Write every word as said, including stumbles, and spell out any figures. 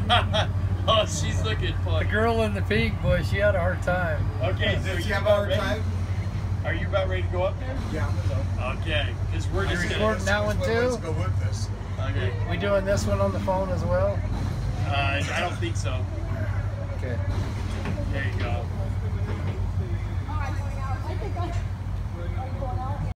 Oh, she's looking fun. The girl in the pink, boy, she had a hard time. Okay, so you about ready? Time? Are you about ready to go up there? Yeah, I'm gonna go. Okay, because we're just recording that one too. Let's go with this. Okay. We doing this one on the phone as well? Uh, I don't think so. Okay. There you go.